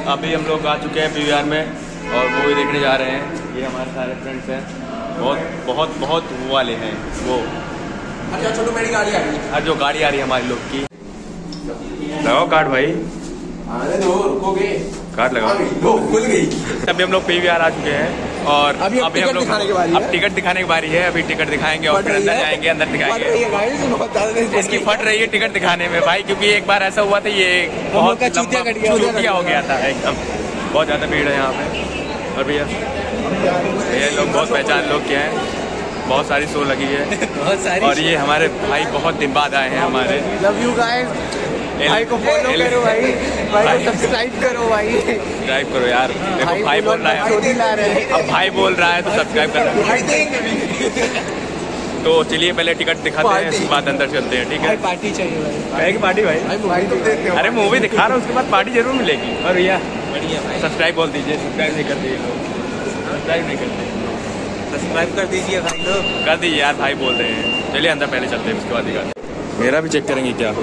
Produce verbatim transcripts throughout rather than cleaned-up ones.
अभी हम लोग आ चुके हैं पीवीआर में और मूवी देखने जा रहे हैं। ये हमारे सारे फ्रेंड्स हैं, बहुत बहुत बहुत वो वाले हैं वो। अच्छा छोटू मेरी गाड़ी आ रही है, जो गाड़ी आ रही है हमारी लोग की। लगाओ कार्ड भाई। अरे दो रुकोगे, कार्ड लगाओ। खुल गई। अभी हम लोग पीवीआर आ चुके हैं और अभी, अभी हम लोग अब टिकट दिखाने की बारी है। अभी टिकट दिखाएंगे और फिर अंदर जाएंगे, अंदर दिखाएंगे। इसकी फट रही है टिकट दिखाने में भाई, क्योंकि एक बार ऐसा हुआ था, ये बहुत चूतिया हो गया था एकदम। बहुत ज़्यादा भीड़ है यहाँ पे। और भैया ये लोग बहुत पहचान लोग क्या हैं, बहुत सारी शो लगी है बहुत सारी। और ये हमारे भाई बहुत दिन बाद आए हैं हमारे। Love you guys. भाई को फॉलो करो भाई, भाई को सब्सक्राइब करो भाई, सब्सक्राइब करो यार। देखो भाई बोल रहा है, अब भाई बोल रहा है तो सब्सक्राइब करना। तो चलिए पहले टिकट दिखाते हैं, उसके बाद अंदर चलते हैं। ठीक है, पार्टी चाहिए भाई। की पार्टी भाई, अरे मूवी दिखा रहा हूँ, उसके बाद पार्टी जरूर मिलेगी। और भैया बढ़िया भाई, सब्सक्राइब बोल दीजिए। सब्सक्राइब नहीं करते ये लोग, सब्सक्राइब नहीं करते। सब्सक्राइब कर दीजिए भाई लोग, कर दीजिए यार, भाई बोल रहे हैं। चलिए अंदर पहले चलते हैं, उसके बाद दिखाते। मेरा भी चेक करेंगे क्या,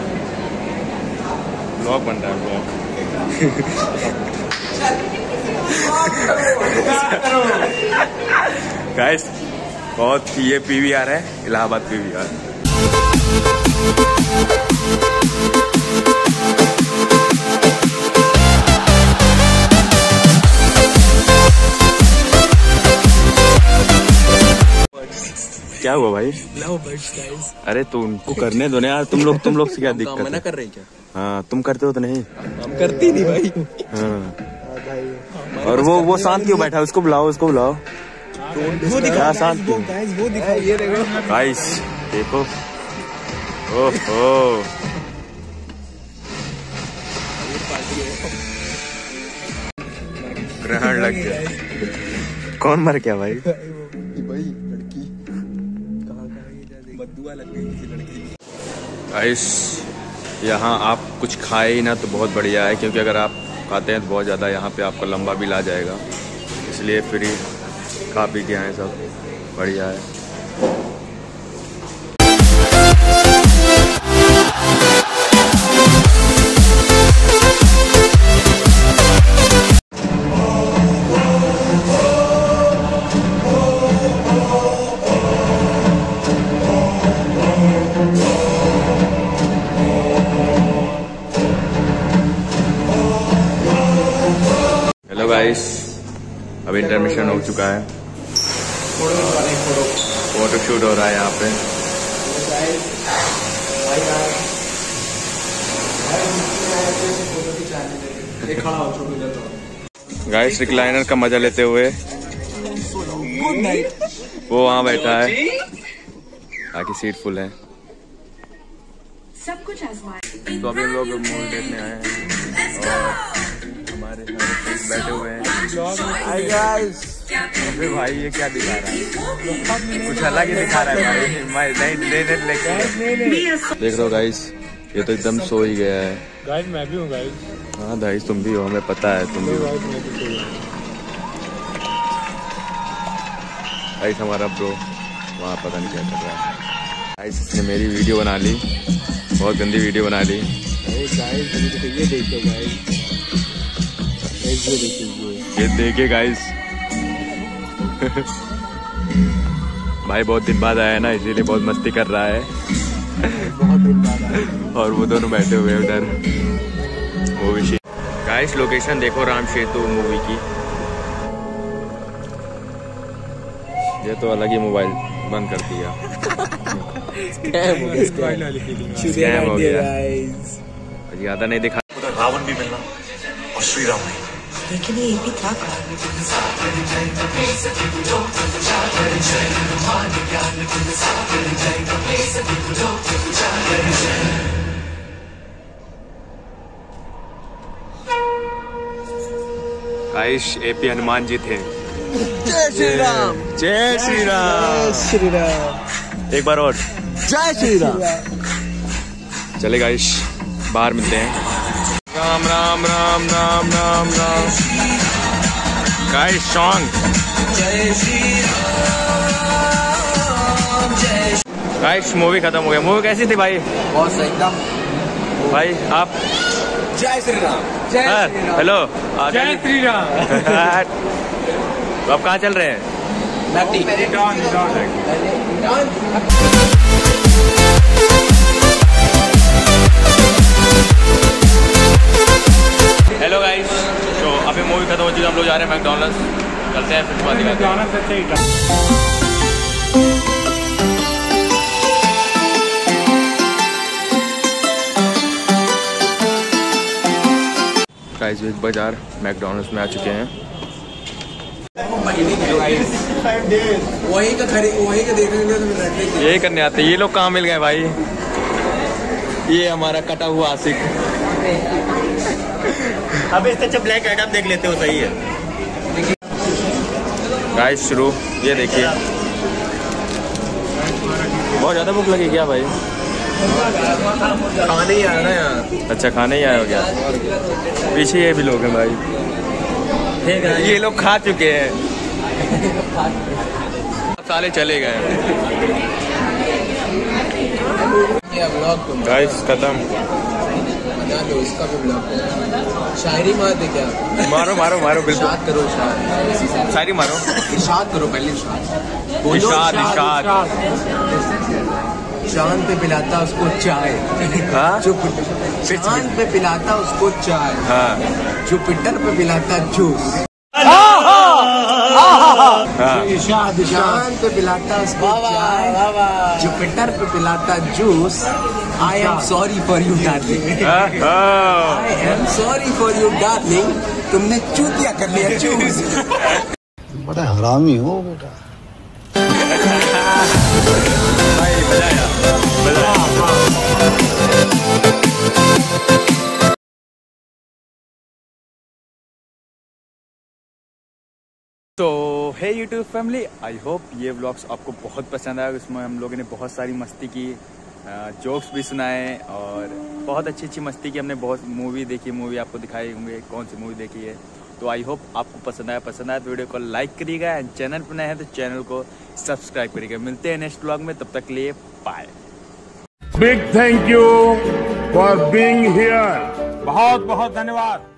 ब्लॉग बन रहा है ब्लॉग। गाइस बहुत ये पीवीआर है, इलाहाबाद पीवीआर। क्या हुआ भाई? Love birds guys. अरे तो उनको करने दो ना यार, तुम लोग तुम लोग से क्या दिक्कत है? मना कर रहे हैं क्या? हाँ तुम करते हो तो नहीं, हम करती नहीं भाई। हाँ और वो वो शांत क्यों बैठा है? उसको बुलाओ, उसको बुलाओ। वो दिखा शांत क्यों? वो दिखा, ये देखो गाइस देखो। ओहो ग्रहण लग गया। कौन मर गया भाई? भाई लड़की कहाँ कहाँ बदुआ लग गई किसी लड़की। गाइस यहाँ आप कुछ खाए ही ना तो बहुत बढ़िया है, क्योंकि अगर आप खाते हैं तो बहुत ज़्यादा यहाँ पे आपका लंबा बिल आ जाएगा, इसलिए फ्री खा पी के आए, सब बढ़िया है। हेलो गाइस, अभी इंटरमिशन हो चुका है, फोटो शूट हो रहा है यहाँ पे। गाइस रिक्लाइनर का मजा लेते हुए वो वहाँ बैठा है, बाकी सीट फुल है। सब कुछ आजमाए। तो अभी हम लोग मूवी देखने आए हैं और हमारे सारे बैठे हुए हैं। अबे भाई ये क्या दिखा रहा है? कुछ अलग ही दिखा रहा है भाई। मैं नहीं लेने लेके देख रहे हो गाइस, ये तो एकदम सो ही गया है। गाइस मैं भी हूँ गाइस। हाँ गाइस तुम भी हो, हमें पता है तुम भी हो गाइस। हमारा ब्रो वहाँ पता नहीं क्या कर रहा है। गाइस इसने मेरी वीडियो बना ली, बहुत गंदी वीडियो बना ली। ये देखो गाइस, ये देखिए गाइस। भाई बहुत दिन बाद आया है ना, इसीलिए बहुत मस्ती कर रहा है। बहुत दिन बाद आया। और वो दोनों बैठे हुए हैं उधर मूवी। गाइस लोकेशन देखो, राम सेतु मूवी की। ये तो अलग ही मोबाइल बंद कर दिया। स्कैम हो गया, ज्यादा नहीं दिखा। उधर रावण भी मिलना और श्री राम नहीं, लेकिन ये भी था। गाइस एपी हनुमान जी थे। जय श्री राम, जय श्री राम, श्री राम। एक बार और जय श्री राम। चले गाइस बाहर मिलते हैं। राम राम राम राम राम राम। गाइस सॉन्ग जय श्री राम, जय। गाइस मूवी खत्म हो गया। मूवी कैसी थी भाई? बहुत सही एकदम भाई आप जय श्री राम। जय श्री राम। हेलो जय श्री राम। तो आप कहाँ चल रहे हैं? हेलो गाइस, तो अभी मूवी खत्म हो चुकी है, हम लोग जा रहे हैं मैकडॉनल्ड्स, चलते हैं फिर बात करते हैं। गाइस एक बाजार मैकडॉनल्ड्स में आ चुके हैं। वही का खरीद वही का देखने के लिए यही करने आते हैं। ये लोग कहाँ मिल गए भाई? ये हमारा कटा हुआ आशिक। अब इससे अच्छा ब्लैक एडम देख लेते हो, सही है। गाइस शुरू, ये देखिए बहुत ज्यादा भूख लगी क्या भाई? खाने ही आया ना यार। अच्छा खाने ही आया हो गया। पीछे ये भी लोग हैं भाई, ये लोग खा चुके हैं, साले चले गए। गाइस खत्म। इसका भी ब्लॉग शायरी मार दे क्या? मारो मारो मारो, बिल्कुल इरशाद करो, इरशाद शायरी मारो। इरशाद करो पहले, इरशाद इरशाद इरशाद। चांद पे पिलाता उसको चाय, हाँ? जो चांद पे पिलाता उसको चाय, हाँ जुपिटर पे पिलाता जूस, चांद पे पिलाता उसको चाय, जुपिटर पे पिलाता juice. I am sorry for you darling, I am sorry for you darling, तुमने चूतिया कर लिया चूस। बड़ा हरामी हो बेटा। भाई मजा आया, मजा आया। तो hey YouTube family, I hope ये व्लॉग्स आपको बहुत पसंद आया। इसमें हम लोगों ने बहुत सारी मस्ती की, जोक्स भी सुनाए और बहुत अच्छी अच्छी मस्ती की। हमने बहुत मूवी देखी, मूवी आपको दिखाई होंगे कौन सी मूवी देखी है। तो आई होप आपको पसंद आया। पसंद आया तो वीडियो को लाइक करिएगा एंड चैनल पर नए हैं तो चैनल को सब्सक्राइब करिएगा। मिलते हैं नेक्स्ट व्लॉग में, तब तक के लिए bye. Big thank you for being here. बहुत बहुत धन्यवाद।